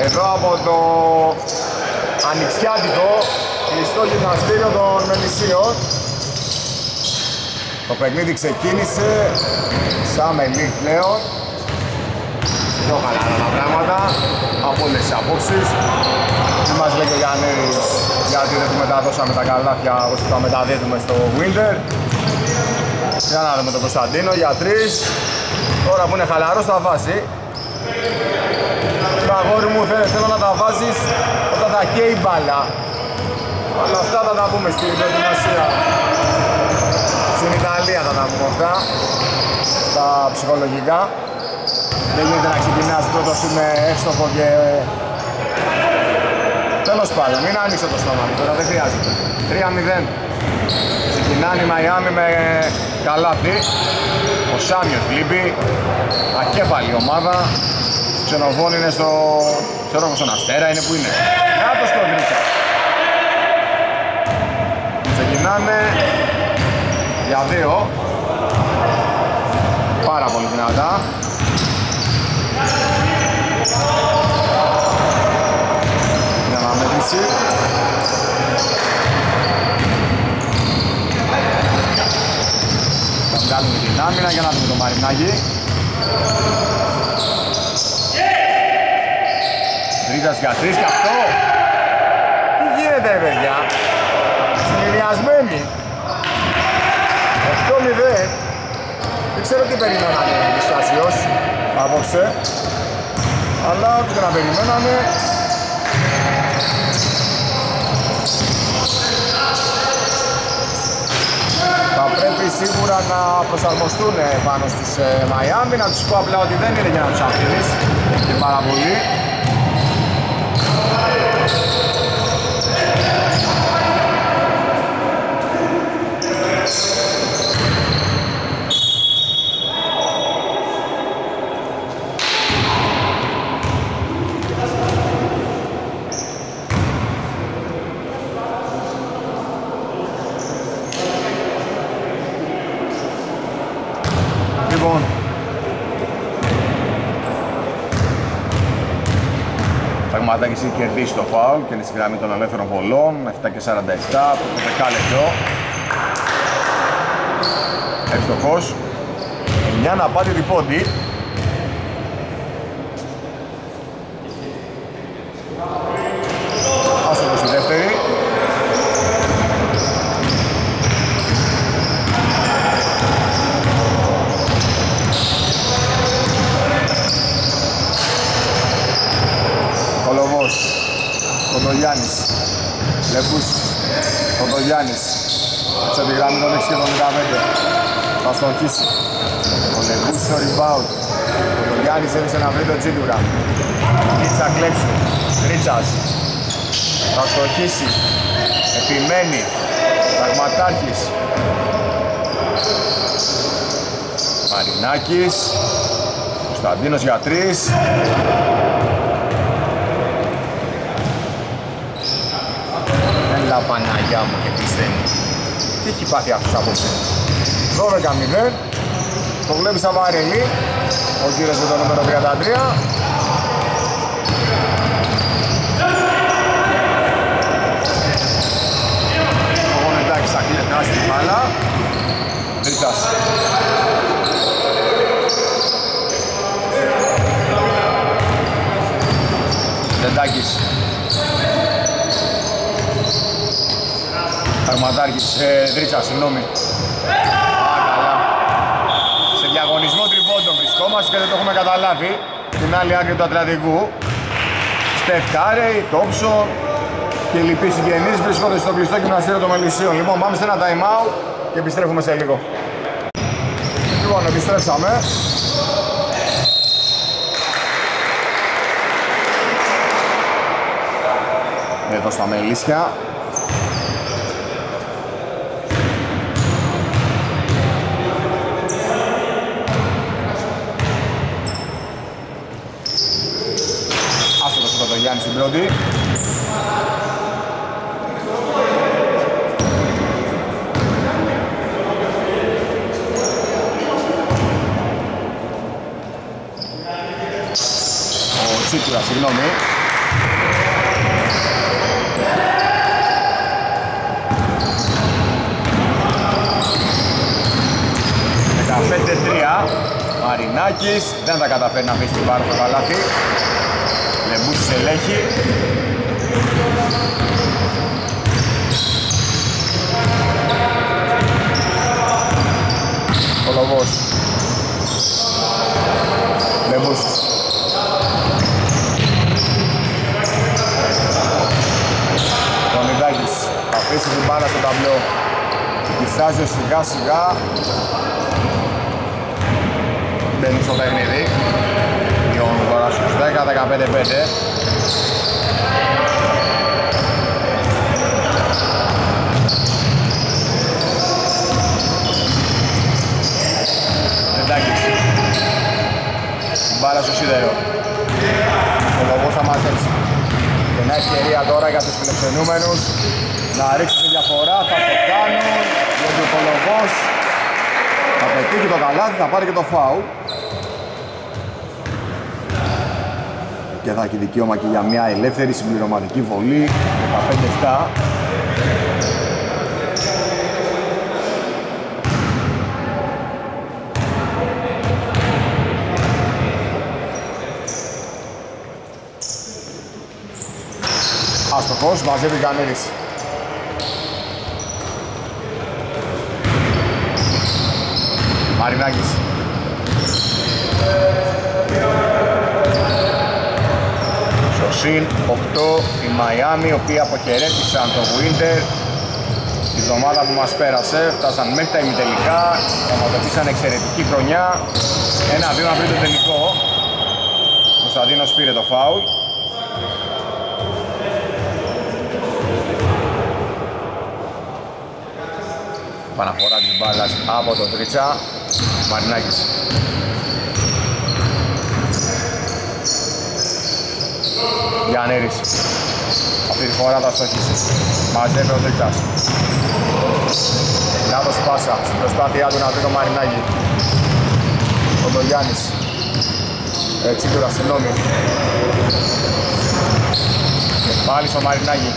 εδώ από το ανοιξιάτικο κλειστό γυμναστήριο των Μελισσίων. Το παιχνίδι ξεκίνησε σαν μελί πλέον. Πιο χαλαρά τα πράγματα από όλες τις απόψεις. Τι μας λέει και ο Γιάννης, γιατί δεν του μεταδώσαμε τα καλάθια όσο τα μεταδίδουμε στο Winter. Για να δούμε τον Κωνσταντίνο για 3. Τώρα που είναι χαλαρός θα βάζει. Το αγόρι μου θέλω να τα βάζεις όταν θα καίει μπάλα. Αλλά αυτά θα τα πούμε στην προετοιμασία. Στην Ιταλία θα τα πούμε αυτά. Τα ψυχολογικά. Δεν γίνεται να ξεκινάς πρώτος με εύστοχο και... Τέλος πάντων, μην ανοίξω το στόμα μου τώρα, δεν χρειάζεται. 3-0. Ξεκινάνε η Μαϊάμι με καλάθι. Ο Σάμιος λείπει. Ακέφαλη ομάδα. Ο Ξενοβών είναι στο... ξέρω εγώ στον Αστέρα, είναι που είναι. Να το σκοτρίτσα. Ξεκινάνε για 2. Πάρα πολύ δυνατά. Για να μετρήσει. Θα βγάλουμε την άμυνα για να δούμε το Μαρινάκη. Τρίτας για 3 και αυτό. Τι γίνεται ρε παιδιά. Συνδυασμένοι. 8-0. Δεν ξέρω τι περιμένανε οι Στάσιος απόψε. Αλλά ό,τι και να περιμένανε. Θα πρέπει σίγουρα να προσαρμοστούν πάνω στους Μαϊάμι. Να τους πω απλά ότι δεν είναι για να τους αφήνεις και πάρα πολύ. Πραγματάκι έχει κερδίσει το φάουλ και είναι στη γραμμή των ελεύθερων βολών. 7 και 47, από το δεκάλεπτο. Εύστοχος. 9 να πάρει διπόντι. Άσοχος η δεύτερη. Κοντογιάννης, Λεπούς, Κοντογιάννης, έτσι από τη γραμμή των 6 και των 15, θα στοχίσει. Ο Λεπούς στο rebound, ο Κοντογιάννης έδειξε να βρει τον Τζίτουρα. Ρίτσα κλέψει, Ρίτσας, θα στοχίσει, επιμένει, Πραγματάρχης. Μαρινάκης, Κωνσταντίνος για 3. Παναγιά μου και πίστε μου. Τι έχει πάθει αυτός απόψε. 12-0. Το βλέπεις σαν βαρελή. Ο κύριος με το νούμερο 33. Ο Γονετάκης θα κλειτάσει την μπάλα. Δρίτας. Δεντάκης. Πραγματάρχης, Δρίτσα, συγγνώμη. Καλά. Σε διαγωνισμό τριπώντων βρισκόμαστε και δεν το έχουμε καταλάβει. Στην άλλη άκρη του Ατλαντικού. Στεφ Κάρεϊ, Τόψον και οι λοιποί συγγενείς βρίσκονται στο κλειστό γυμναστήριο των Μελισσίων. Λοιπόν, πάμε σε ένα time out και επιστρέφουμε σε λίγο. Λοιπόν, επιστρέψαμε. Εδώ στα Μελίσια. Το Γιάννη στην πρώτη. Ο Τσίκουρα, συγγνώμη. Μαρινάκης δεν θα καταφέρει να αφήσει την μπάλα στο καλάθι. Λεμπούσης ελέγχει. Κολοβός. Λεμπούσης. Τονιδάκης θα αφήσει την μπάλα στο ταμπλό. Κισάζει σιγά σιγά. Μπαίνει στο παιχνίδι. Μειώνουν τώρα στους 10-15-5. Τεντάκης. Μπάλα στο σίδερο. Ο Λογός θα μαζέψει. Και μια ευκαιρία τώρα για τους φιλοξενούμενους να ρίξει τη διαφορά, θα το κάνουν. Γιατί ο Λογός θα πετύχει το καλάθι, θα πάρει και το φάουλ. Και θα έχει δικαίωμα και για μια ελεύθερη συμπληρωματική βολή 15-7. Άστοχος, μαζεύει Γανέρης. Μαρινάκης. Στο συν 8 η Μαϊάμι, οι οποίοι αποχαιρέτησαν το Winter τη εβδομάδα που μας πέρασε. Φτάσαν μέχρι τα ημιτελικά, πραγματοποίησαν εξαιρετική χρονιά. 1-2 πριν το τελικό. Ο Κωνσταντίνος πήρε το φάουλ. Παναφορά της μπάλας από τον Τρίτσα. Μαρινάκης. Γιαννήρης. Αυτή τη φορά θα στοχίσει. Μαζεύει ο Τρίτσας. Λάθος πάσα στην προσπάθειά του να βρει το Μαρινάκη. Ο Ντογιάννης. Τσίπουρα, συγγνώμη. Και πάλι στο Μαρινάκη.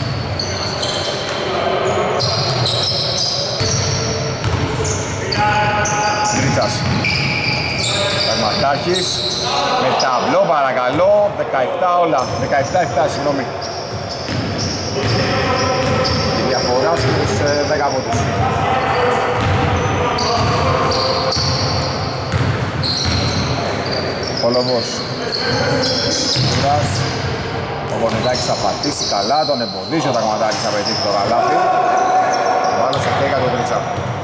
Τρίτσας. Περματάκης. Με ταμπλό παρακαλώ. 17 όλα. 17-7, συγγνώμη. Η διαφορά στους 10 πόντους. Κολοβός. Ο Γονιδάκης θα πατήσει καλά, τον εμποδίζει ο Ταγματάκης θα πετύχει το καλάθι. Ο άλλος θα καίγα τον Τρίτσα.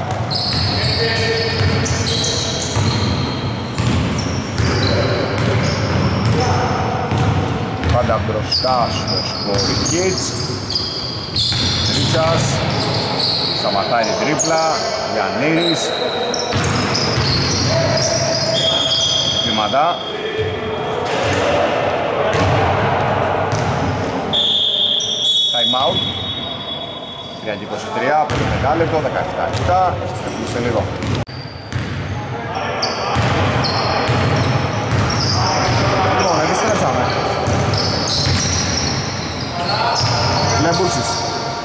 Πάντα μπροστά στο σκορ Κιτς. Τρίτσας. Σταματάει την τρίπλα. Γιαννήρης. Κλίματα. Time out. 3-23, 5 λεπτό, 17-7. Επιστρέφουμε σε λίγο. Λοιπόν, επιστρέψαμε. Λεμπούσης.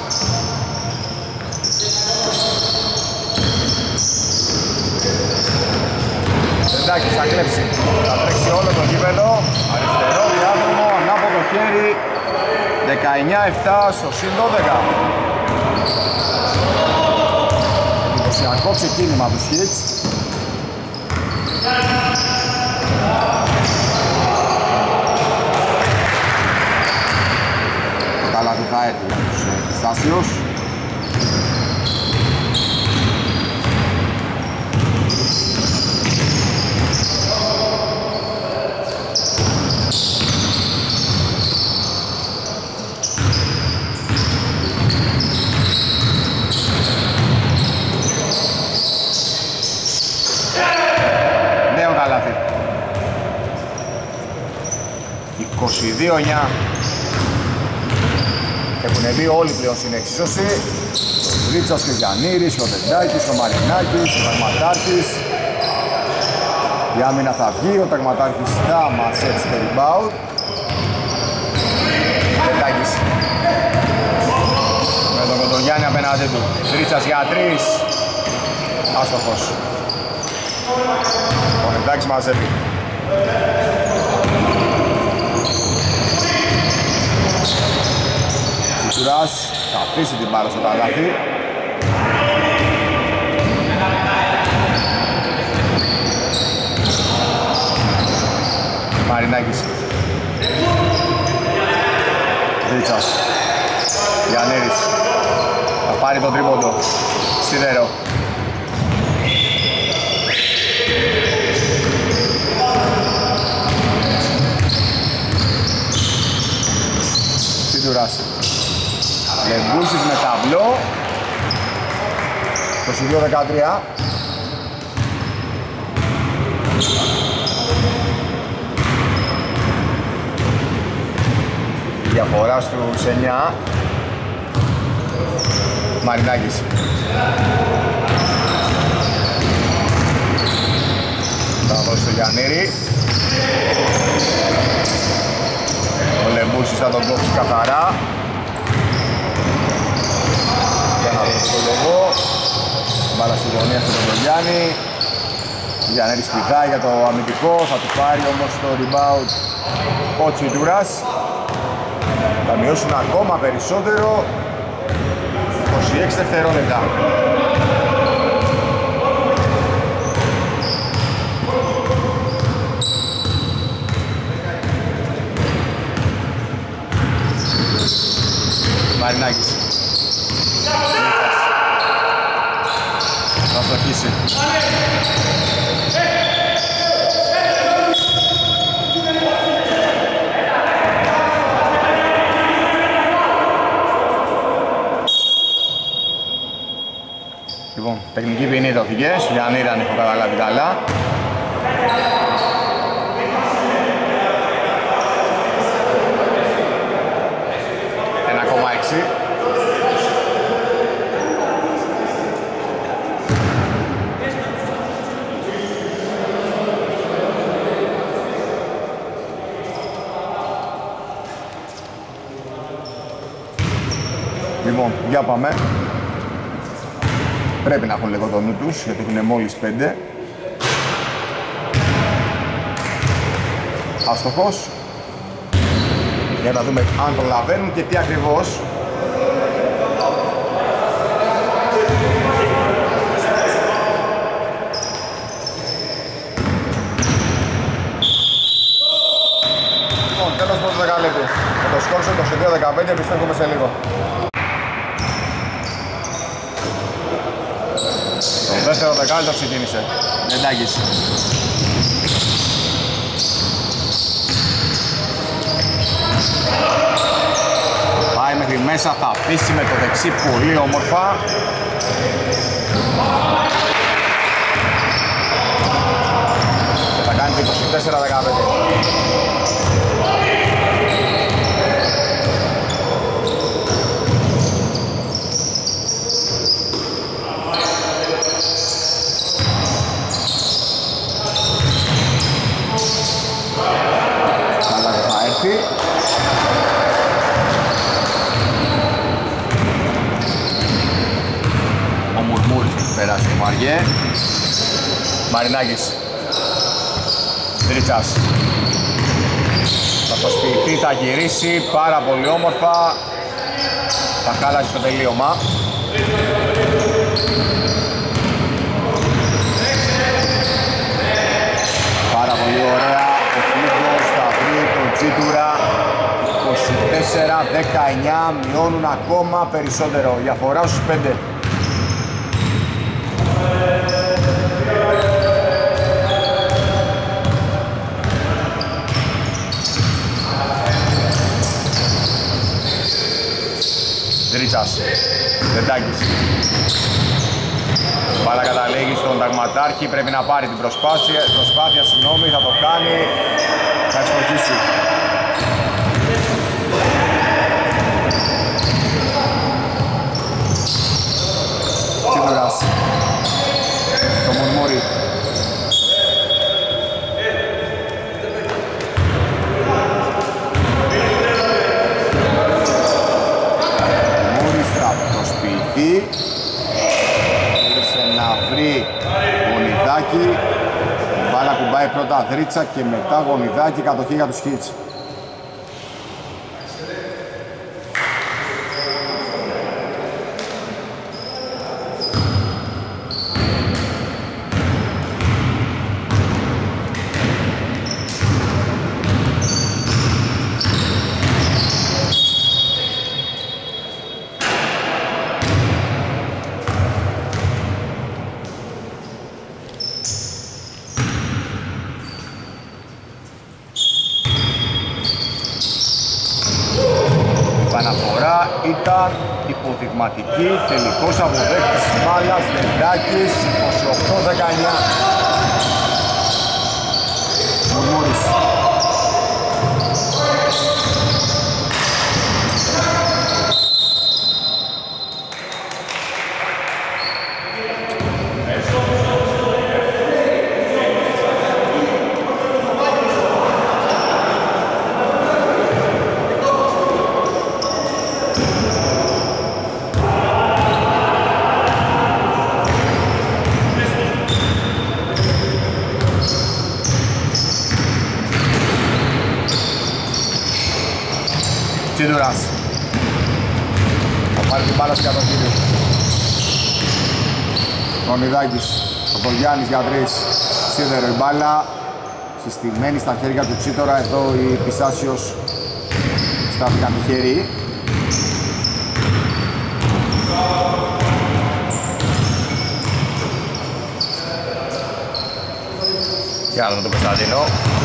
Τεντάκης θα κλέψει. Θα τρέξει όλο το γήπεδο. Αριστερό διάδρομο, ανάποδο χέρι. 19-7 στο συν 12. Εντυπωσιακό ξεκίνημα του Hits. Το καλάθι θα έρθει για τους Στάσιους. Νέο καλάθι. 22-9. Έχουν μπει όλοι πλέον στην εξίσωση. Ο Ρίτσας και ο Γιαννήρης, ο Τεντάκης, ο Μαρινάκης, ο Ταγματάρχης. Η άμυνα θα βγει, ο Ταγματάρχης θα μαζέψει το rebound. Τεντάκης. Με τον Κοντογιάννη απέναντι του. Ρίτσας για 3. Άστοχος. Ο Νετάκης μαζεύει. Τσιτουράς θα αφήσει την μπάλα στο καλάθι. Μαρινάκης. Ρίτσας. Γιαννέρης. Θα πάρει τον τρίποντο. Σιδέρο. Σιδουράς. Λεμπούσης με ταμπλό. 22-13. Διαφορά στους 9. Μαρινάκης. Θα δώσει το Γιαννήρη. Ο Λεμπούσης θα τον κόψει καθαρά. Και θα δώσει το λόγο. Μπάλα στη γωνία στον Γιάννη. Ο Γιαννήρης πηδάει για το αμυντικό. Θα του πάρει όμως το rebound ο Τσιτουράς. Θα μειώσουν ακόμα περισσότερο. 26 δευτερόλεπτα. Μαρινάκης. Θα στοχίσει. Λοιπόν, τεχνική ποινή δόθηκες, για αν ήταν έχω καταλάβει καλά. Ένα 1,6. Λοιπόν, για πάμε. Πρέπει να έχουν λίγο το νου τους, γιατί έχουν μόλις 5. Άστοχος. Για να δούμε αν προλαβαίνουν και τι ακριβώς. Λοιπόν, τέλος πρώτου δεκαλέπτου. Με το σκόρ 22-15, επιστρέφουμε σε λίγο. Το δεύτερο δεκάλεπτο ξεκίνησε. Νετάκης. Πάει μέχρι μέσα, θα αφήσει με το δεξί πολύ όμορφα. Και θα κάνει το 24-15. Ο Μουρμούρης περάσει το Μαριέ. Μαρινάκης. Τρίτσας. Θα το σπιθεί, θα γυρίσει πάρα πολύ όμορφα. Θα χάλασε το τελείωμα. Πάρα πολύ ωραία. Ο Φλίγκος θα βρει τον Τσίτουρα. 24-19, μειώνουν ακόμα περισσότερο. Διαφορά στους 5. Ρίτσας. Νετάκης. Μπάλα καταλήγει στον Ταγματάρχη, πρέπει να πάρει την προσπάθεια, συγγνώμη, θα το κάνει. Θα εξοχίσει. Τσίπουρας. Το Μουρμούρι. Μουρμούρις θα προσποιηθεί. Θέλησε να βρει Πολυδάκη. Πάει πρώτα Δρίτσα και μετά Γονιδάκη, κατοχή για τους Hits. Ήταν υποδειγματική, τελικός αποδέκτης της μπάλας, Δεντάκης, 28-19. Μουρμούρης. Τσίδουρας. Θα πάρει την μπάλα στην κατοχή. Κονιδάκης. Σοπολιάννης για 3. Σίδερο η μπάλα. Συστημένη στα χέρια του Τσίτορα. Εδώ η Πισάσιος στάθηκαν τυχεροί. Και άλλο τον Κωνσταντίνο.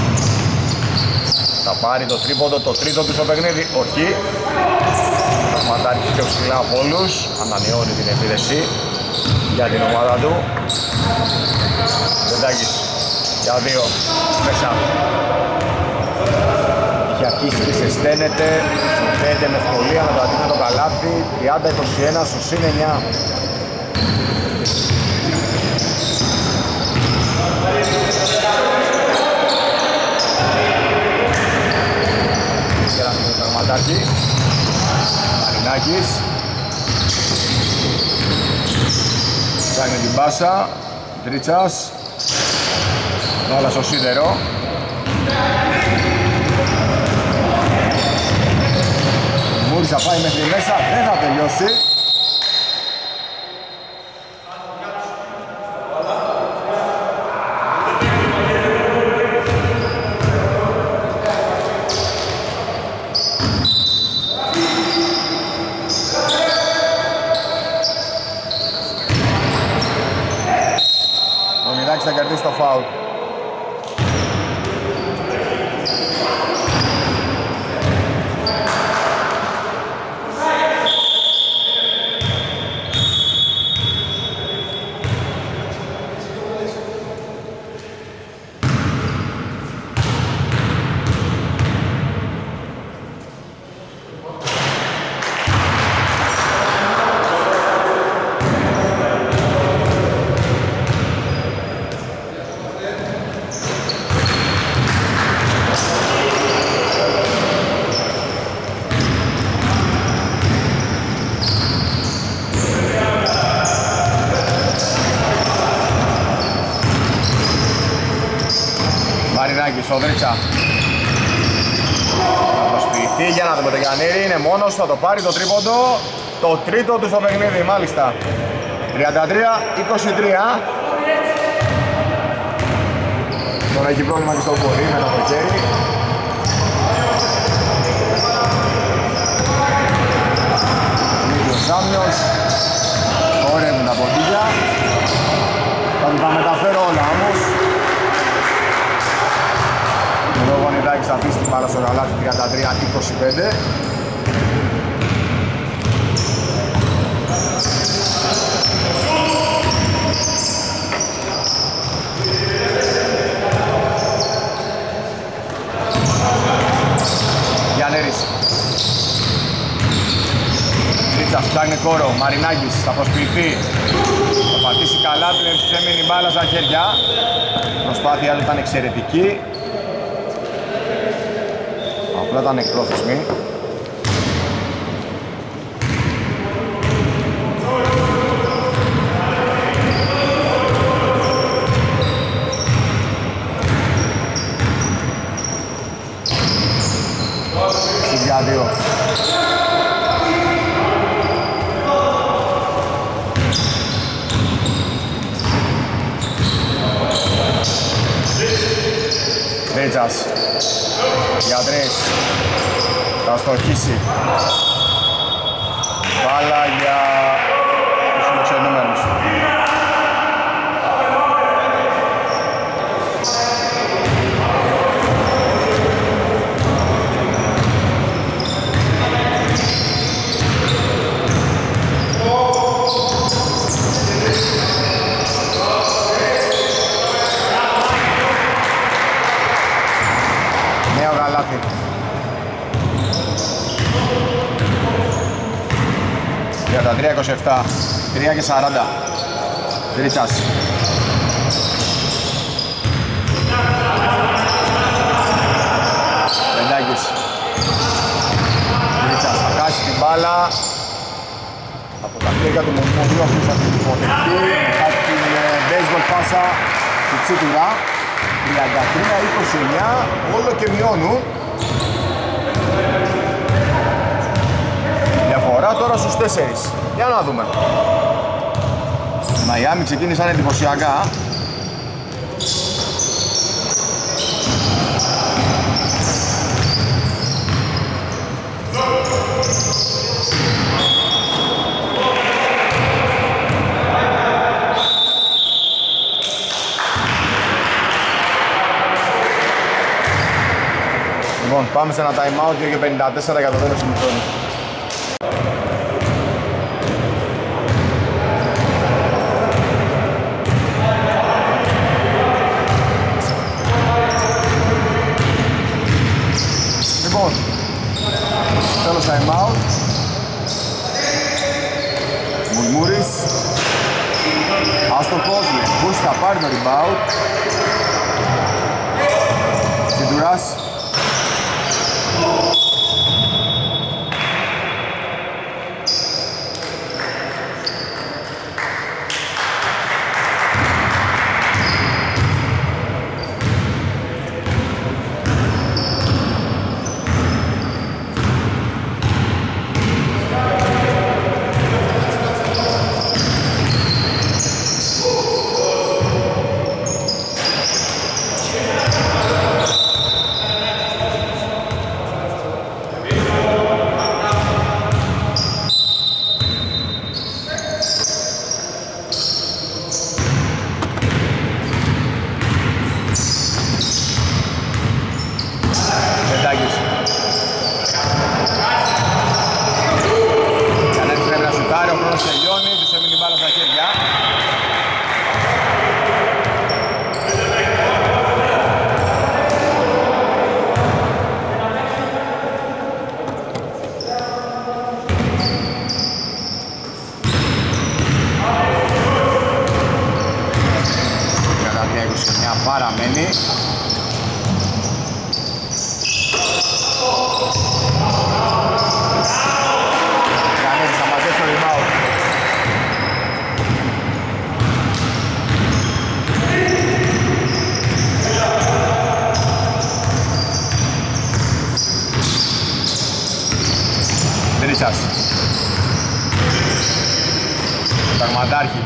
Θα πάρει το τρίποντο, το τρίτο του στο παιχνίδι. Όχι. Θα σματάρει πιο ψηλά από όλους. Ανανεώνει την επίδεση για την ομάδα του. Δεντάκης για 2. Μέσα. Είχε αρχίσει και ζεσταίνεται. Συνδέεται με ευκολία να το αντίθετο το καλάθι. 30-21 στο συν 9. Μαρινάκης. Κάνει την πάσα. Τρίτσας. Βάλα στο σίδερο. Μούρης θα πάει μέχρι μέσα. Δεν θα τελειώσει. Θα κερδίσει το φάουλ. Μαρινάκης, ο Δρίτσα. Θα προσποιηθεί για να δούμε το Γιαννήρη, είναι μόνος, θα το πάρει το τρίποντο. Το τρίτο του στο παιχνίδι, μάλιστα. 33-23. Τώρα έχει πρόβλημα και στο πορεί με το χέρι. Νίκος Σάμιος. Ωρεύουν τα ποντίκια. Θα του τα μεταφέρω όλα όμως. Εδώ ο Γονιδάκης θα αφήσει την μπάλα στο καλάθι 33-25. Γιαννέρης. Ρίτσας φτιάχνει κόρο, Μαρινάκης θα προσποιηθεί. Θα πατήσει καλά, του έμεινε η μπάλα στα χέρια. Η προσπάθεια ήταν εξαιρετική. Απλά ήταν εκπρόθεσμη. Δρίτσας για τρεις. Θα στοχίσει. Μπάλα για τους φιλοξενούμενους. Νέο καλάθι. 33-27, 3 και 40. Δρίτσας. Πεντάκης. Δρίτσας θα κάσει την μπάλα. Από τα χέρια του Μουμουνίου αυτούς θα την υποθετεί. Μετά την baseball πάσα του Τσίτουρα. 33-29, όλο και μειώνουν. Διαφορά τώρα στους 4. Για να δούμε. Οι Μαϊάμι ξεκίνησαν εντυπωσιακά. Λοιπόν, πάμε σε ένα time out και 54 για το τέλος του ημιχρόνου. Λοιπόν, τέλος time out. Μουρμούρης. Άστοχος, Λεμπούς θα πάρει το rebound. Τσιντουράς. Παραμένει. Κανένας θα μαζέψει το rebound. Δρίτσας. Ταγματάρχη.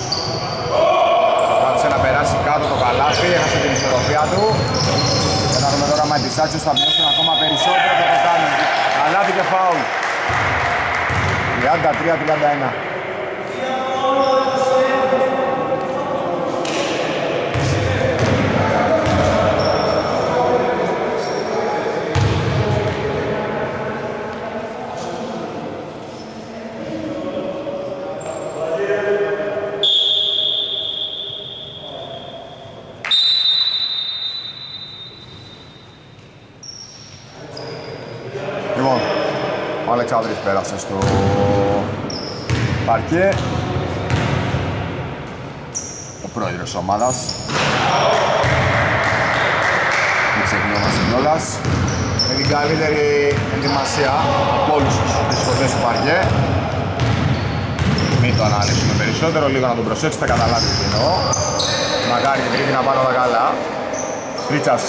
Να περάσει κάτω το καλάθι, έχασε την ισορροπία του. Και να δούμε τώρα με τις Σάτσες θα μειώσουν ακόμα περισσότερο και το κάνουν. Καλάθι και φάουλ. 33-31. Ο Αλεξάνδρης πέρασε στο παρκέ. Ο πρόεδρος της ομάδας. Μην ξεχνιόμαστε κιόλας. Με την καλύτερη ενδυμασία από όλους τους δισκοτές του παρκέ. Μην το αναλύσουμε περισσότερο, λίγο να τον προσέξετε, καταλάβετε τι εννοώ. Μακάρι και τρίτη να πάνε όλα καλά. Δρίτσας.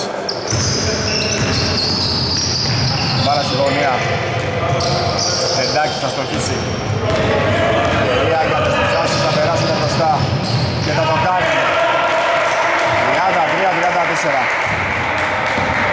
Μπάλα στη γωνία. Εντάκι θα στοχίσει. Ευκαιρία για τους Μουσάσους θα περάσουν μπροστά και θα το κάνει. 33-34.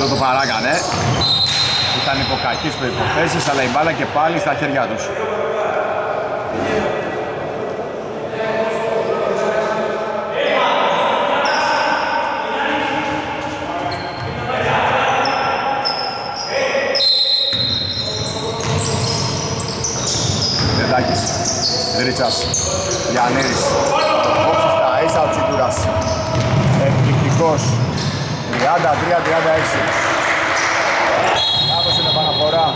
εδώ το παράκανε. Ήταν υπό κακές προϋποθέσεις, αλλά η μπάλα και πάλι στα χέρια τους. Δεντάκης, Δρίτσας, Γιαννέρης, κόψει στα ίσα ο Τσιτούρας. Εκπληκτικός, 33-36. Λάθος είναι επαναφορά.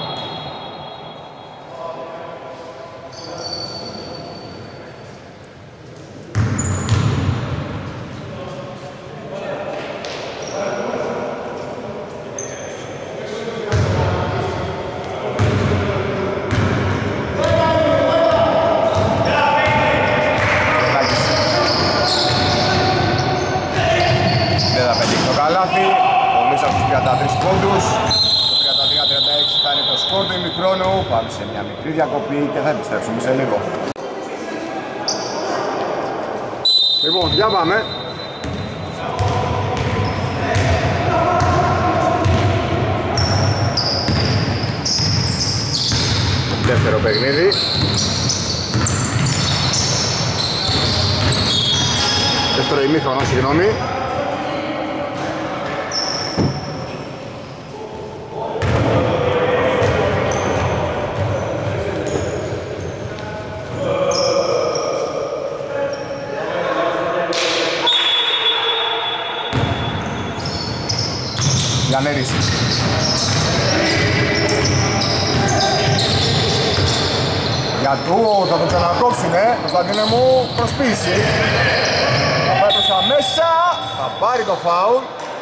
Πάμε σε μια μικρή διακοπή και θα επιστρέψουμε σε λίγο. Λοιπόν, για πάμε. Δεύτερο παιχνίδι. Δεύτερο ημίχρονο, συγγνώμη. Γιαννέρης. Για του, θα τον ξανακόψουνε, Κωνσταντίνε μου, προσπίσει. Θα πάει προς τα μέσα, θα πάρει το φάουλ.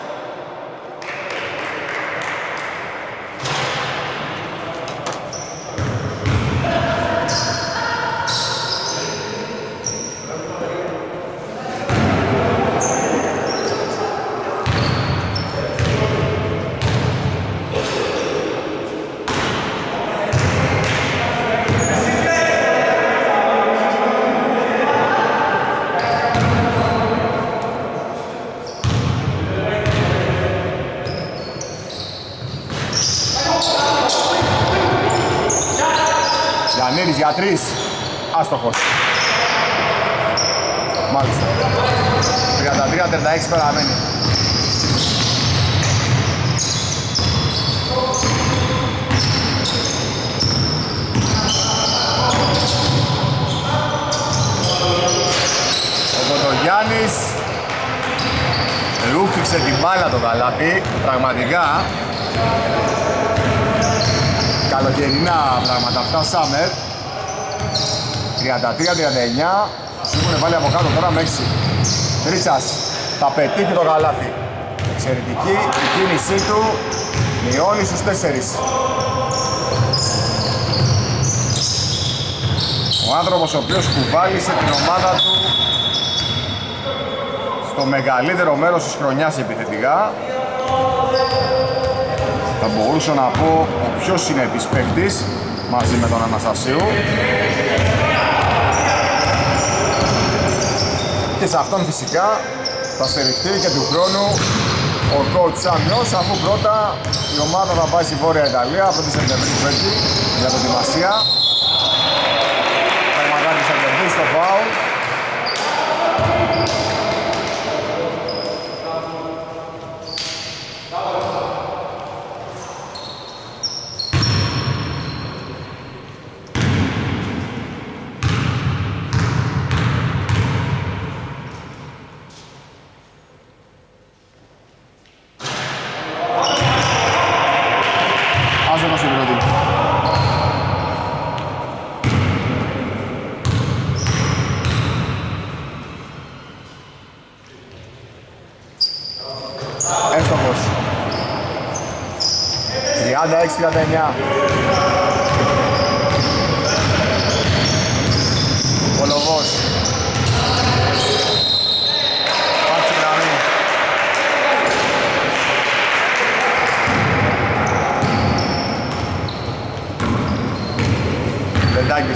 Γιαννέρης για 3, άστοχος. Μάλιστα. 33-36 παραμένει. Ο Κοντογιάννης ρούφηξε την μπάλα το καλάθι, πραγματικά. Καλοκαιρινά πράγματα αυτά, Summer. 33-39. Τους έχουν βάλει από κάτω τώρα με 6. Τρίτσας θα πετύχει το καλάθι. Εξαιρετική η κίνησή του, μειώνει στους 4. Ο άνθρωπος ο οποίος κουβάλισε την ομάδα του στο μεγαλύτερο μέρος της χρονιάς επιθετικά. Θα μπορούσα να πω ο πιο συνεπής παίκτης μαζί με τον Αναστασίου. Και σε αυτόν φυσικά θα στηριχτεί και του χρόνου ο coach Σάμιος, αφού πρώτα η ομάδα θα πάει στη Βόρεια Ιταλία, 1η Σεπτεμβρίου φέτει, για προετοιμασία. Πραγματάκης θα κερδίσει το φάουλ. Έστοχος. 36-39. Κολοβός. Πάτσε γραμμή. Δεντάκης.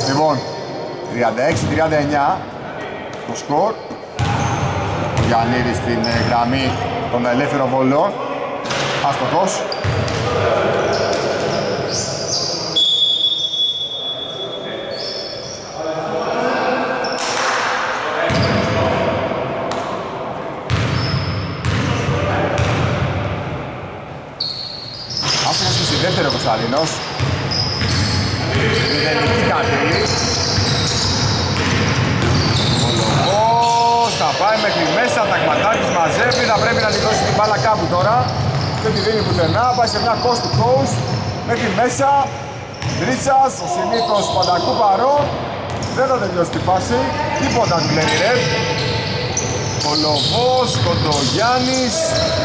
Λοιπόν, 36-39 το σκορ. Ο Γιαννίδης στην γραμμή των ελεύθερων βολών. Άστοχος. Άστοχος και στη δεύτερη ο Κωνσταντίνος. Η τελική κατήλη. Θα πάει μέχρι μέσα, Ταγματάκης μαζεύει, θα πρέπει να τη δώσει την μπάλα κάπου τώρα. Δεν τη δίνει πουθενά, πάει σε μια coast to coast μέχρι μέσα. Δρίτσας, ο συνήθως Παντακού παρόν. Δεν θα τελειώσει τη φάση, τίποτα του λέει ρεπ. Κολοβός, Κοντογιάννης,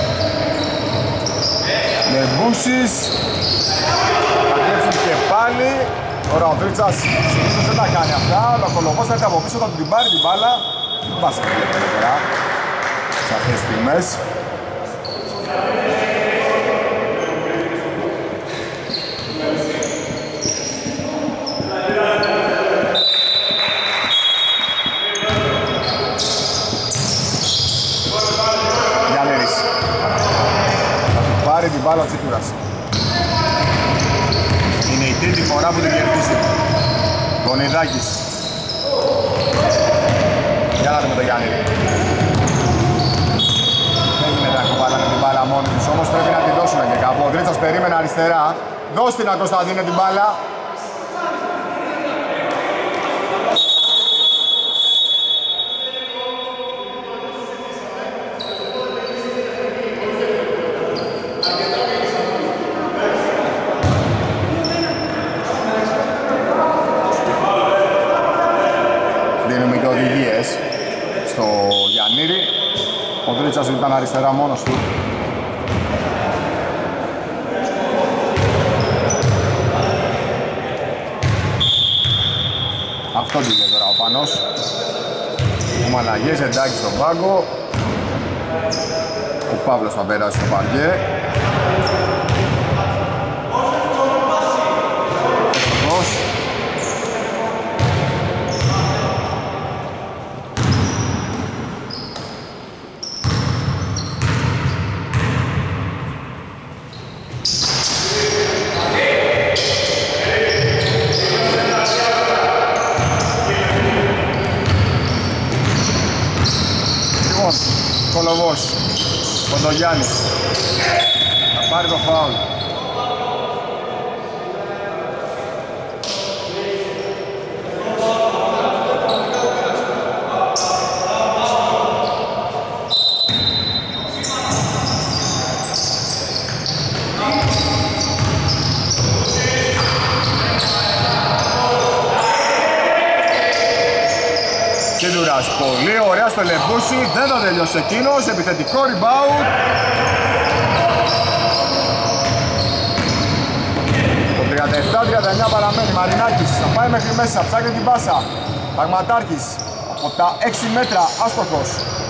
Λεμπούσης. Θα κλέψουν και πάλι. Τώρα ο Δρίτσας συνήθως δεν τα κάνει αυτά, αλλά ο Κολοβός θα έρθει από πίσω, θα του την πάρει την μπάλα. Πας και καλύτερα σε αυτές τις στιγμές. Γιάννης θα του πάρει την μπάλα ο Τσίκουρας. Είναι η τρίτη φορά που την κερδίσει. Γονιδάκης. Για να δούμε το Γιάννη. Δεν γίνεται να κουβάλανε την μπάλα μόνοι τους, όμως πρέπει να τη δώσουμε και κάπου. Ο Δρίτσας περίμενε αριστερά. Δώσ' την Κωνσταντίνε την μπάλα. Στο Γιαννήρη. Ο Δρίτσας ήταν αριστερά μόνος του. Αυτό πήγε τώρα ο Πάνος. Ο Μαλαγιές εντάξει στον πάγκο. Ο Παύλος θα περάσει στο παρκέ. Κολοβός, Κοντογιάννης θα πάρει το φάουλ. Σίδουρας, πολύ ωραία στο Λεμπούση, δεν θα τελειώσει εκείνος, επιθετικό rebound. Το 37-39 παραμένει, Μαρινάκης θα πάει μέχρι μέσα, ψάχνει την πάσα. Ταγματάρχης, από τα 6 μέτρα, άστοχος.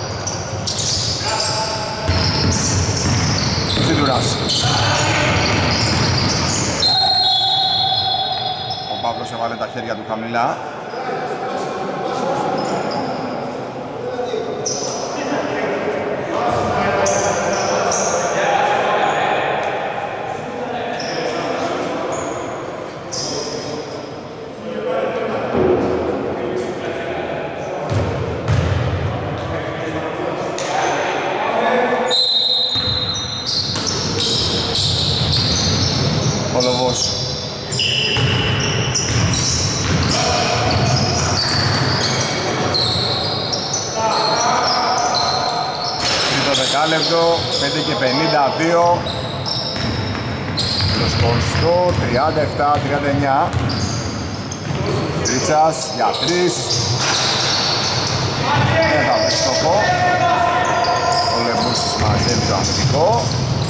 Σίδουρας. Ο Παύλος έβαλε τα χέρια του χαμηλά. Κολοβός. Τρίτο δεκάλεπτο, 5 και 52. Το σκορ στο 37-39. Τρίτσας για 3. Δεν θα βρει στόχο. Ο Λεμπούσης μαζεύει το αμυντικό.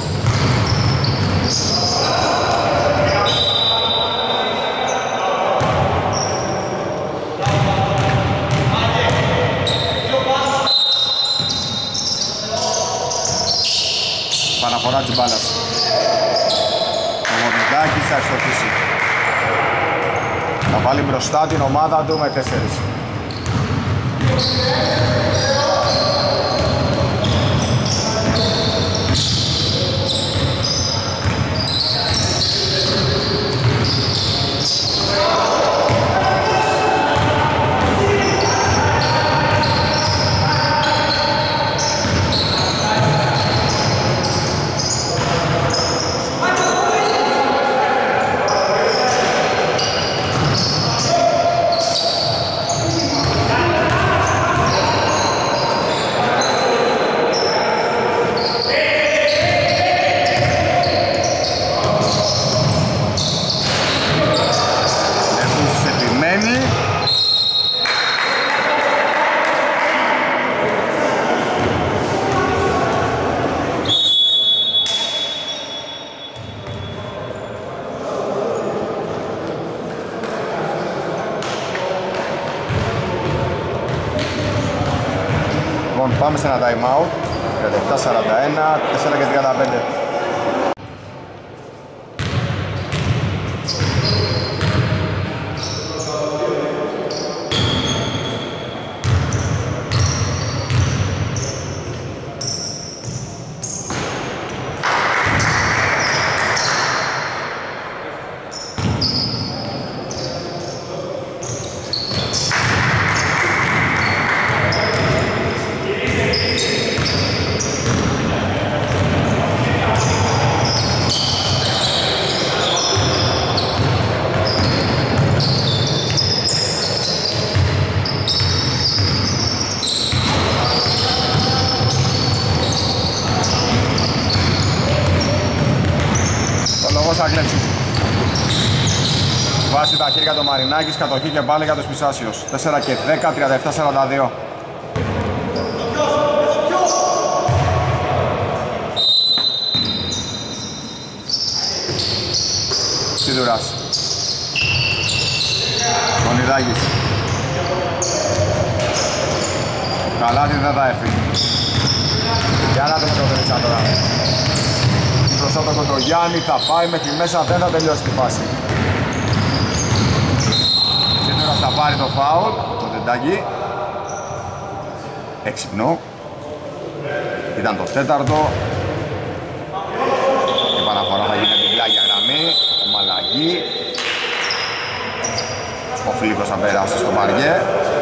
Παναφορά της μπάλας. Ο Μορνιδάκης θα εξοφήσει. Θα βάλει μπροστά την ομάδα του με 4. Πάμε σε ένα time out, 37-41, 4 και 35. Βάζει τα χέρια το Μαρινάκης, κατοχή και πάλι για τους Πισάσιος. 4 και 10, 37-42. Σιδουράς. Κονιδάκης. Καλάτι δεν θα έρθει. Για να δούμε το Δρίτσα τώρα. Προσώτοκο το Γιάννη θα πάει μέχρι μέσα, δεν θα τελειώσει τη φάση. Σίδουρας θα πάρει το φάουλ, το Δεντάκι. Έξυπνο. Ήταν το τέταρτο. Επαναφορά θα γίνει την πλάγια γραμμή. Ομαλαγή. Ο Φίλικος θα περάσει στο Μαριέ.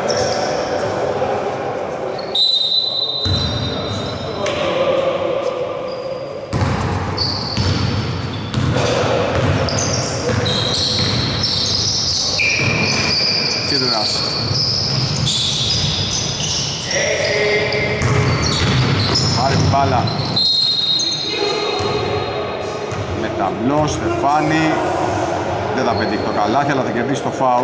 Σίδουρας. Πάρει την μπάλα. Με ταμπλό, Στεφάνη. Δεν θα πετύχει το καλάθι, αλλά θα κερδίσει το φάουλ.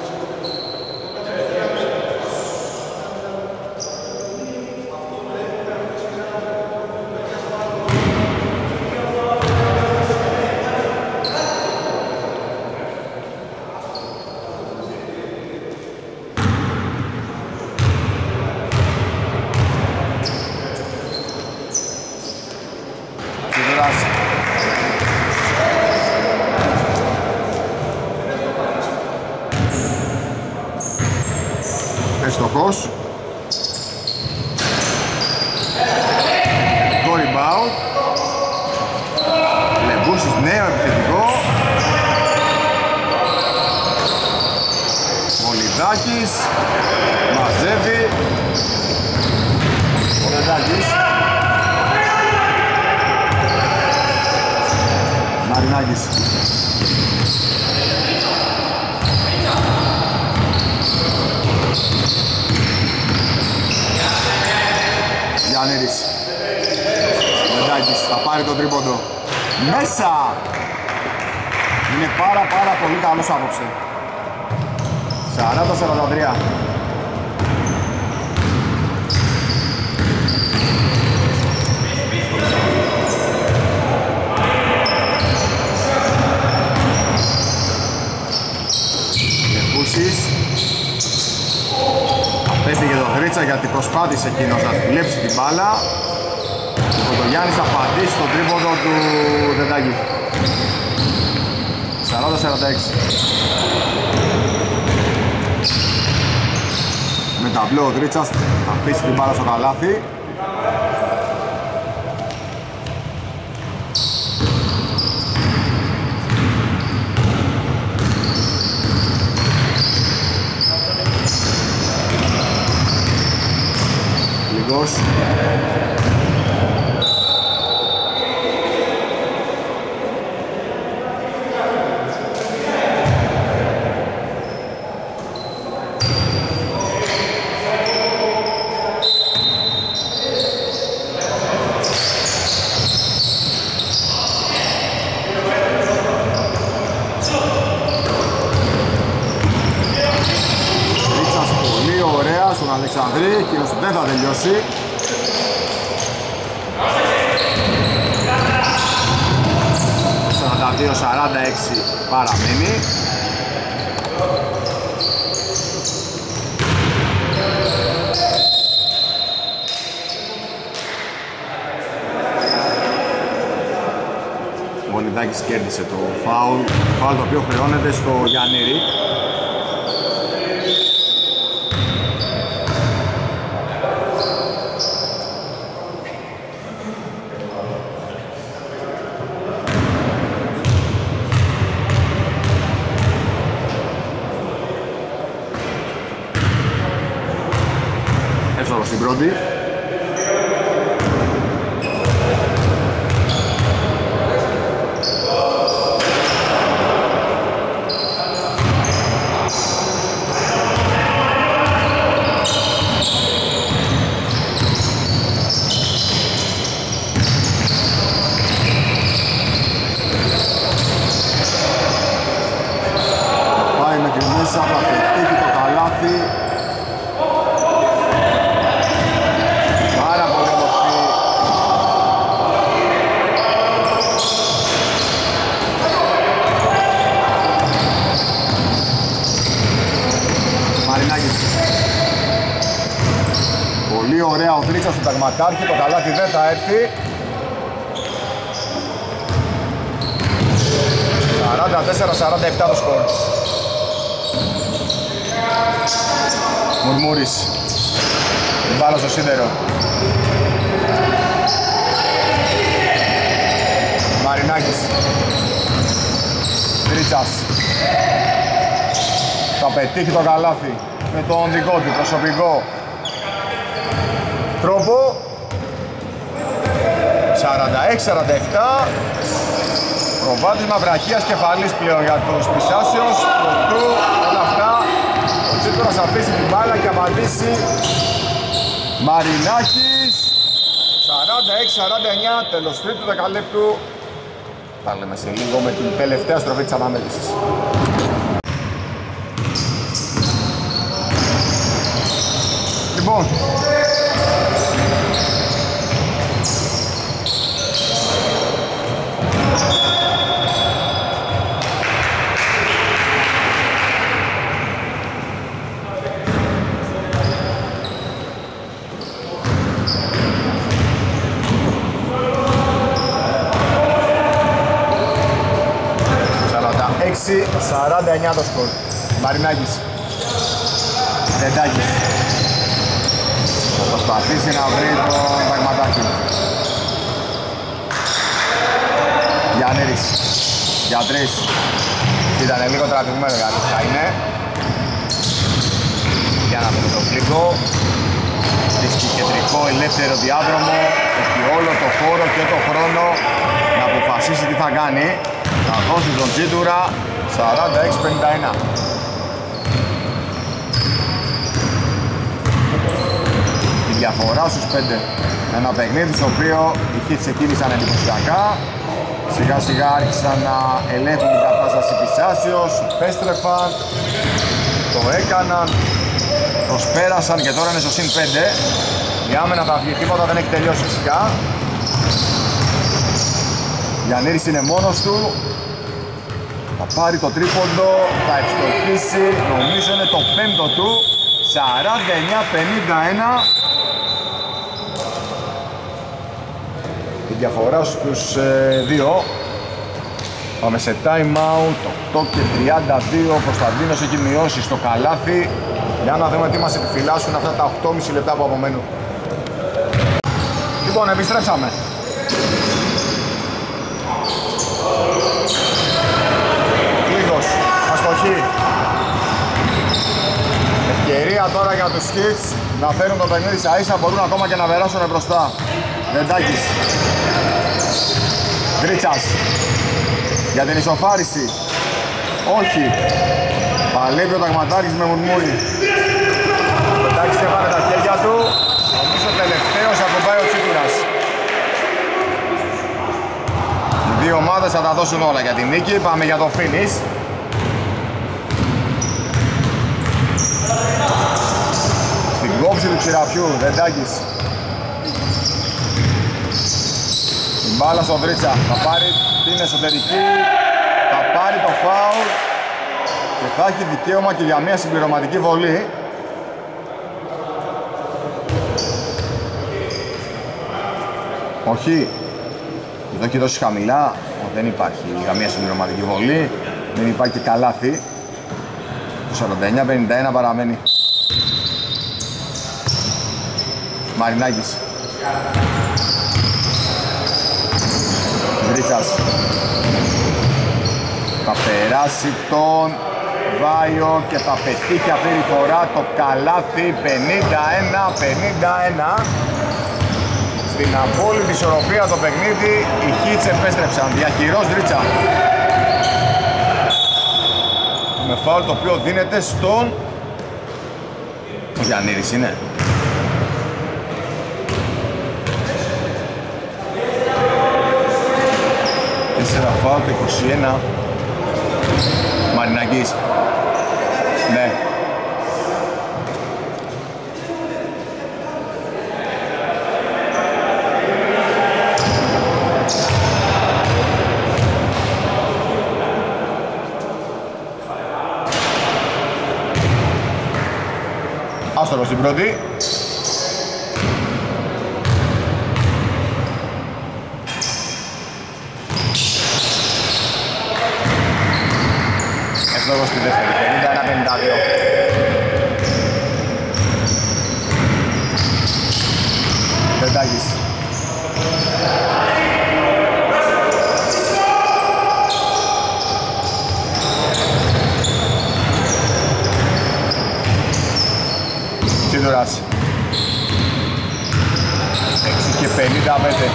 Ευστοχός. Το rebound. Λεμπούσης, νέο επιθετικό. Βολιδάκης. Μαζεύει. Βολιδάκης. Μαρινάκης. Γιάννηρης. Βεντάκης θα πάρει το τρίποντο. Μέσα! Είναι πάρα πολύ καλός άποψε. 40-43. Λεπούσης. Απέφυγε το Γρίτσα γιατί προσπάθησε εκείνος να δουλέψει την μπάλα. Ο Κοντογιάννης θα απαντήσει στον τρίποντο του Δεντάκη. 40-46. με ταμπλό ο Δρίτσας, θα αφήσει την μπάλα στο καλάθι. Λίγος. Αλεξανδρή, εκείνος δεν θα τελειώσει. Στα 42-46 παραμένει. Ο Γονιδάκης κέρδισε το φάουλ το οποίο χρεώνεται στο Γιαννήρη. Στην πρώτη. Πάει μέχρι μέσα, θα πετύχει το καλάθι. Πολύ ωραία ο Δρίτσας στον ταγματάρχη, το καλάθι δεν θα έρθει. 44-47 το σκορ. Μουρμούρης. Την μπάλα στο σίδερο. Μαρινάκης. Δρίτσας. Θα πετύχει το καλάθι με τον δικό του προσωπικό τρόπο. 46-47. Προβάδισμα βραχίας κεφαλής πλέον για τους Πισάσιος. Προτού όλα αυτά ο Τσίτορας θα αφήσει την μπάλα και απαντήσει Μαρινάκης. 46-49, τέλος τρίτου δεκαλέπτου. Θα λέμε σε λίγο με την τελευταία στροφή της αναμέτρησης. Λοιπόν, ...46-49 το σκορ. Μαρινάκης. Δεντάκης. Θα προσπαθήσει να βρει τον Παγματάκη. Γιάννηρης. Για τρεις. Ήταν λίγο τραβηγμένο γιατί θα είναι. Για να δούμε το κλικο. Βρίσκει κεντρικό ελεύθερο διάδρομο. Έχει όλο το χώρο και το χρόνο να αποφασίσει τι θα κάνει. Θα δώσει τον Τσίτουρα 46-51. Η διαφορά στους 5. Ένα παιχνίδι στο οποίο οι Hits ξεκίνησαν εντυπωσιακά. Σιγά σιγά άρχισαν να ελέγχουν την κατάσταση Πισάσιος, επέστρεφαν, το έκαναν, προσπέρασαν και τώρα είναι στο συν 5. Η άμενα θα βγει, τίποτα δεν έχει τελειώσει φυσικά. Γιαννήρης είναι μόνος του. Θα πάρει το τρίποντο, θα ευστοχίσει, νομίζω είναι το πέμπτο του. 49-51. Η διαφορά στους δύο. Πάμε σε time out, 8 και 32. Ο Κωνσταντίνος έχει μειώσει στο καλάθι. Για να δούμε τι μας επιφυλάσσουν αυτά τα 8,5 λεπτά που απομένουν. Λοιπόν, επιστρέψαμε. Λίγος, αστοχή. Ευκαιρία τώρα για τους Hits να φέρουν το παιχνίδι στα ίσα, μπορούν ακόμα και να περάσουν μπροστά. Δεντάκης. Δρίτσας. Για την ισοφάριση. Όχι. Παλεύει ο Ταγματάκης με μουρμούρι. Ο Δεντάκης έβαλε τα χέρια του. Νομίζω τελευταίος ακουμπάει ο Τσίπουρας. Οι δύο ομάδες θα τα δώσουν όλα για την νίκη. Πάμε για το finish. Στην κόψη του Ξηραφιού, Δεντάκης. Την μπάλα στο Βρίτσα, θα πάρει την εσωτερική, θα πάρει το φάουλ και θα έχει δικαίωμα και για μια συμπληρωματική βολή. Όχι, εδώ έχει δώσει χαμηλά, δεν υπάρχει για μια συμπληρωματική βολή, δεν υπάρχει και καλάθι. 49-51 παραμένει. Μαρινάκης. Βρίτσας. Θα περάσει τον Βάιο και θα πετύχει αυτή τη φορά το καλάθι. 51-51. Στην απόλυτη ισορροπία το παιχνίδι οι Hits επέστρεψαν. Διαχειρός Βρίτσα. Με φάουλ το οποίο δίνεται στον... Ο Γιαννίδης είναι. Τέσσερα φάουλ το 21. Μαρινακής. Ναι. Άστοχος στην πρώτη. Εύστοχος στη δεύτερη. 51-52. Δεντάκης. Τσίδουρας. 6 και 55.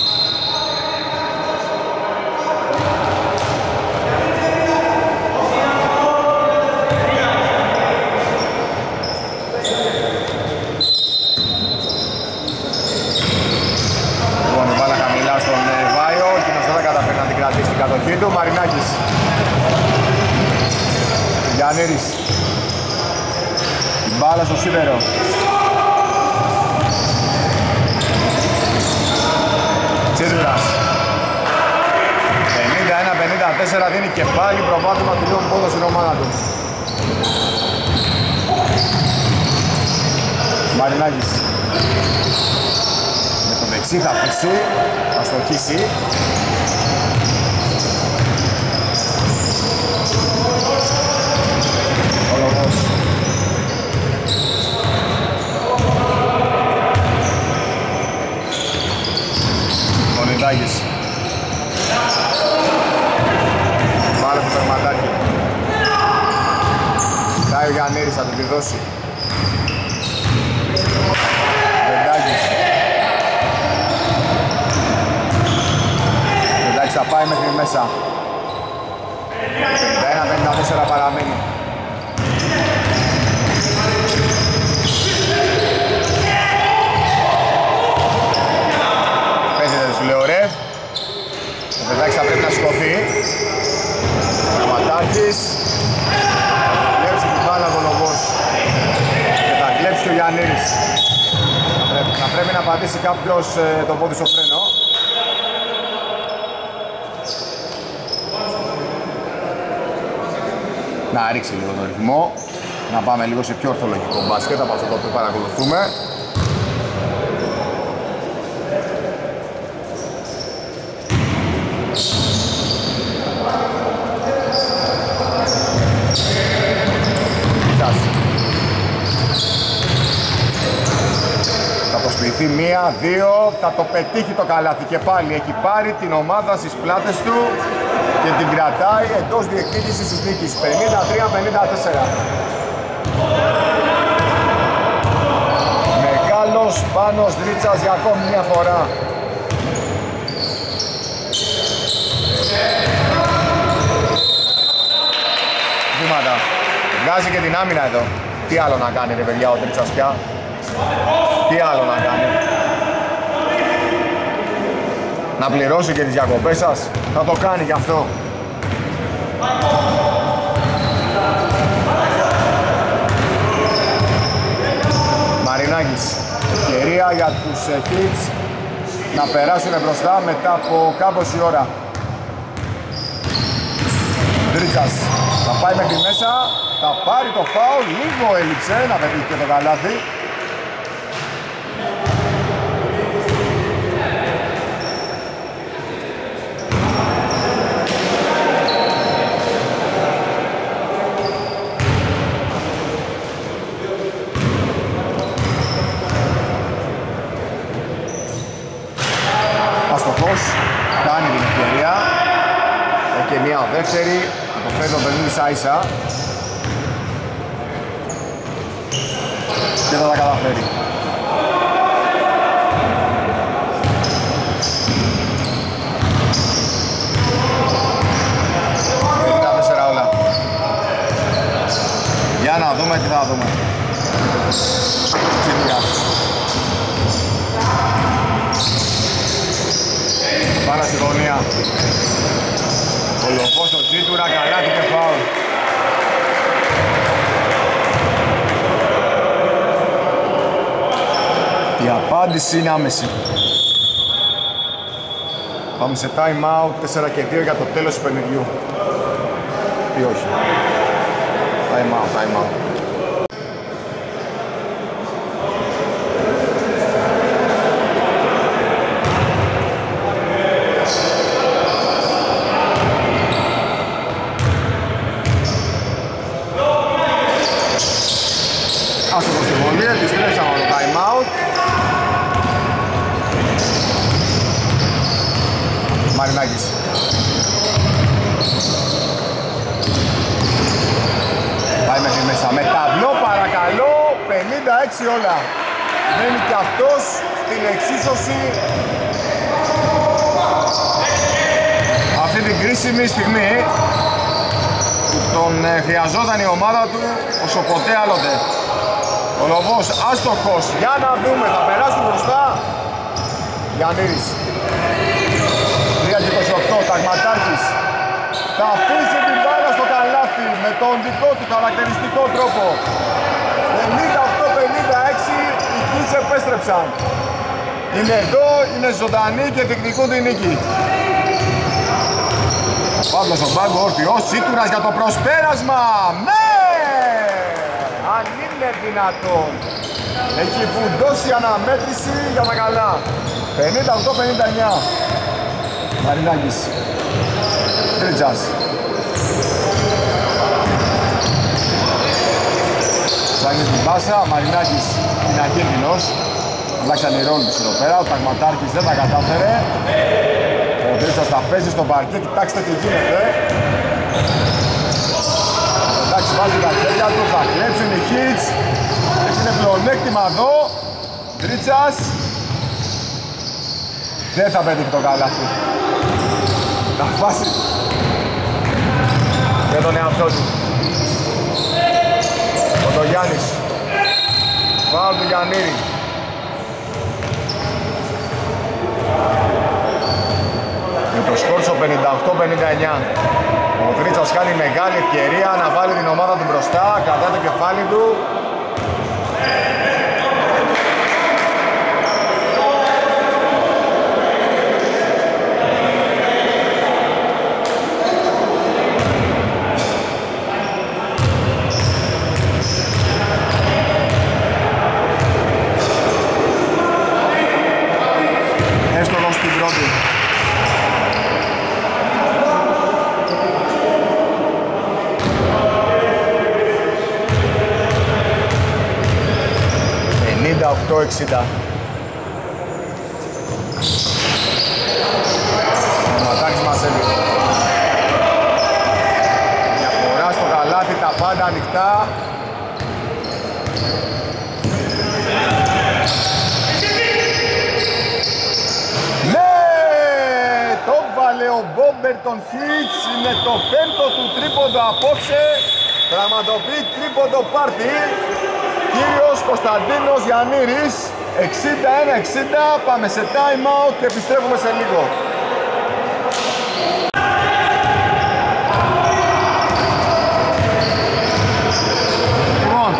του Μαρινάκης. Γιαννήρης. Την μπάλα στο σίδερο. Τσίδουρας. 51-54 δίνει και πάλι προβάδισμα του λίγου πόδου στην ομάδα του. Μαρινάκης. Με το δεξί θα αφήσει, θα στοχίσει. Ο Λογός. Ο Λιδάκης. Πάρε το περματάκι. Κοιτάει ο Γιαννήρης, θα του τη δώσει. Λιδάκης θα πάει μέχρι μέσα. 51-54 παραμένει. Παίζεται τους Λεωρεύ. Ο Πετάκης θα πρέπει να σηκωθεί. Ο Περματάκης. Θα κλέψει την μπάλα ο Λογός. Και θα κλέψει και ο Γιαννήρης. Θα πρέπει να πατήσει κάποιος το πόδι στο φρένο. Να ρίξει λίγο τον ρυθμό, να πάμε λίγο σε πιο ορθολογικό μπάσκετ από αυτό το οποίο παρακολουθούμε. Στη 1-2 θα το πετύχει το καλάθι και πάλι έχει πάρει την ομάδα στις πλάτες του και την κρατάει εντός διεκδίκησης της νίκης. 53-54. Μεγάλος Πάνος Δρίτσας για ακόμη μια φορά. Βήματα. Βγάζει και την άμυνα εδώ. Τι άλλο να κάνει ρε παιδιά ο Δρίτσας πια. Τι άλλο να κάνει. Να πληρώσει και τις διακοπές σας. Θα το κάνει γι' αυτό. Μαρινάκης. Ευκαιρία για τους Hits να περάσουν μπροστά μετά από κάμποση ώρα. Δρίτσας. Θα πάει μέχρι μέσα. Θα πάρει το φάουλ. Λίγο έλειψε να πετύχει και το καλάθι. Κάνει την ευκαιρία. Έχει και μια δεύτερη. Το φέρνει τον παιχνίδι ίσα ίσα. Και θα τα καταφέρει. Είναι τα 4 όλα. Για να δούμε τι θα δούμε. Πάρα στη γωνία. Ο Λοπός στο Τσίτουρα, καλάθι και φάουλ. Η απάντηση είναι άμεση. Πάμε σε time out, 4 και 2 για το τέλος του παιχνιδιού. Ή όχι. Time out, time out. Επιστρέψαμε από το time out. Μαρινάκης. Πάει μέχρι μέσα. Με ταμπλό παρακαλώ. 56 όλα. Μένει και αυτός στην εξίσωση. Αυτή την κρίσιμη στιγμή που τον χρειαζόταν η ομάδα του όσο ποτέ άλλοτε. Ο Λοβός άστοχος, για να δούμε, θα περάσουν μπροστά. Γιαννήρης. 3-28, Ταγματάρχης. Θα αφήσει την μπάλα στο καλάθι με τον δικό του χαρακτηριστικό τρόπο. 58-56, οι Hits επέστρεψαν. Είναι εδώ, είναι ζωντανοί και διεκδικούν την νίκη. Παύλος στον πάγκο, όρθιος, Τσίτουρας για το προσπέρασμα. Ναι! Αν είναι δυνατόν. Έχει βουντώσει αναμέτρηση για τα καλά. 58-59. Μαρινάκης. Τρίτζας. Ψάχνει την πάσα, Μαρινάκης είναι ακίνδυνος. Αλλάξαν οι ρόλοι τους εδώ πέρα, ο Ταγματάρχης δεν τα κατάφερε. Ο Τρίτζας θα παίζει στο παρκέ, κοιτάξτε τι γίνεται. Εντάξει, βάζει τα χέρια του, θα κλέψουν οι Hits. Έχουνε πλεονέκτημα εδώ. Τρίτσας. Δεν θα πετύχει το καλάθι. Θα φάσει. Για τον εαυτό του. Ο Γιάννης. Φάουλ του Γιαννήρη. Με το σκόρτσο 58-59. Ο Τρίτσας κάνει μεγάλη ευκαιρία να βάλει την ομάδα του μπροστά, κρατάει το κεφάλι του. Έστωλος στην πρώτη. ...58-60. πάντα ανοιχτά. Ναι! Το βάλε ο Μπόμπερτον Χίτς, είναι το 5ο του τρίποντο απόψε. Πραγματοποιεί τρίποντο πάρτι. Κύριος Κωνσταντίνος Γιαννήρης. 61-60, πάμε σε time out και επιστρέφουμε σε λίγο. Λοιπόν,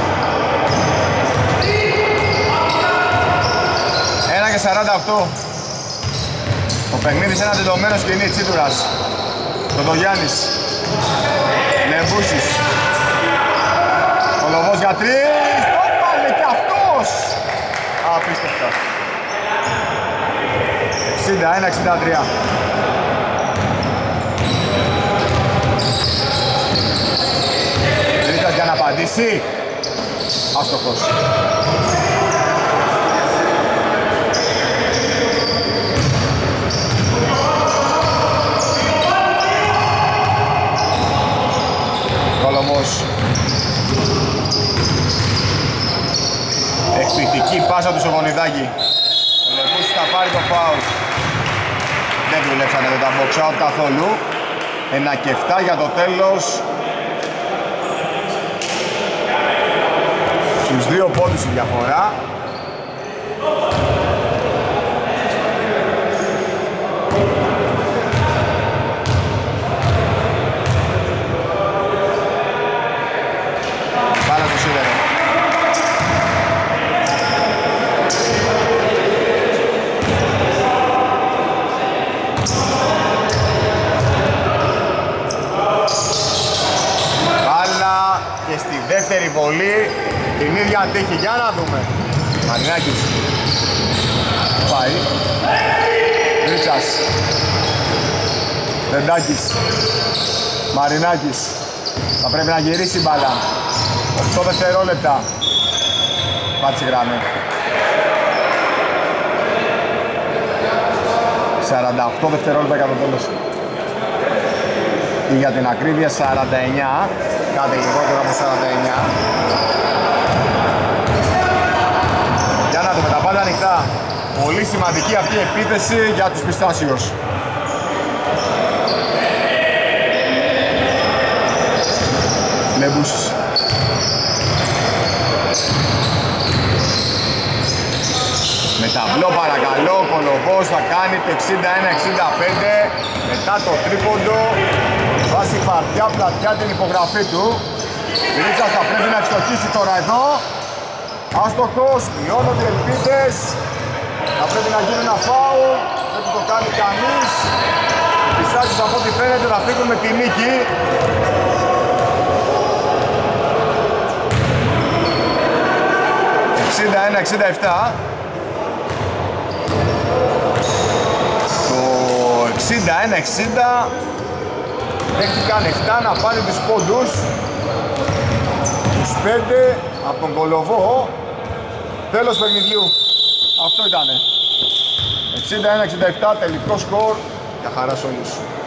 1-48. Το παιχνίδι σε ένα τεντωμένο σκηνή Τσίτουρας. Πρωτογιάννης. Λεμπούσης. Κολοβός για 3. Το πάνε κι αυτός. Απίστευτα. 61-63. Τρίτας για να απαντήσει. Άστοχος. Κολοβός. Εκπληκτική πάσα του Σογονιδάκη. Ο Λεβούσης θα πάρει το φάουλ. Δεν δουλέψανε με τα box out καθόλου. 1-7 για το τέλος. Στους 2 πόντους η διαφορά. Πάρα το σίδερο. Και στη δεύτερη βολή την ίδια τύχη. Για να δούμε. Μαρινάκης. Πάει. Ρίτσας. Δεντάκης. Μαρινάκης. Θα πρέπει να γυρίσει η μπάλα. 8 δευτερόλεπτα. Πάτσε γραμμή. 48 δευτερόλεπτα για το τέλος. Ή για την ακρίβεια 49. Κάτι λιγότερο από 49. Για να δούμε τα πάντα ανοιχτά. Πολύ σημαντική αυτή η επίθεση για τους Πιστάσιος. Λεμπούσης. Με ταμπλό παρακαλώ, Κολοβός θα κάνει το 61-65 μετά το τρίποντο. Βάζει χαρτιά πλατιά την υπογραφή του. Η Ρίτσας θα πρέπει να ευστοχίσει τώρα εδώ. Άστοχος, μειώνονται οι ελπίδες. Θα πρέπει να γίνει ένα φάουλ. Δεν το κάνει κανείς. Οι Πιστάσιος από ό,τι φαίνεται θα φύγουν με τη νίκη. Το 61-60 δέχτηκαν 7 να πάρει τους πόντους. Τους 5 από τον Κολοβό. Τέλος παιχνιδιού. Αυτό ήτανε. 61-67 τελικό σκορ. Για χαρά σε όλους.